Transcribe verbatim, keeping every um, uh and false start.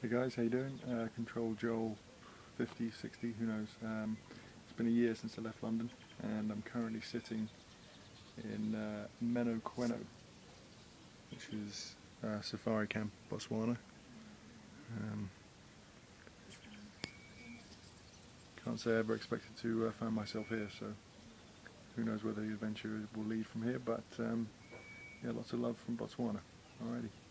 Hey guys, how you doing? Uh, Control Joel fifty, sixty, who knows. Um, it's been a year since I left London and I'm currently sitting in uh, Meno Queno, which is uh, Safari Camp, Botswana. Um, can't say I ever expected to uh, find myself here, so who knows where the adventure will lead from here, but um, yeah, lots of love from Botswana. Alrighty.